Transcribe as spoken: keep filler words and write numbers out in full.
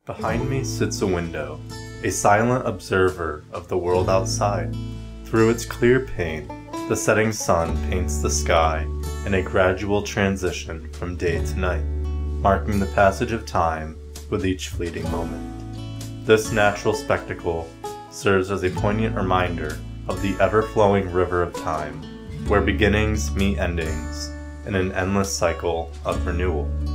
Behind me sits a window, a silent observer of the world outside. Through its clear pane, the setting sun paints the sky in a gradual transition from day to night, marking the passage of time with each fleeting moment. This natural spectacle serves as a poignant reminder of the ever-flowing river of time, where beginnings meet endings in an endless cycle of renewal.